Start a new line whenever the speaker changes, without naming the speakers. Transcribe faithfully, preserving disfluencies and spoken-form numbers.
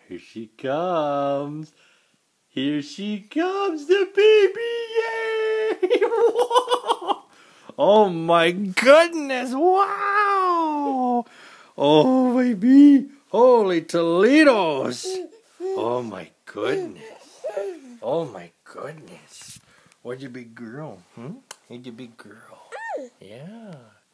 Here she comes. Here she comes, the baby. Yay! Whoa! Oh my goodness. Wow. Oh, baby. Holy Toledos. Oh my goodness. Oh my goodness. Where'd your big girl? Hmm? Where'd your big girl? Yeah.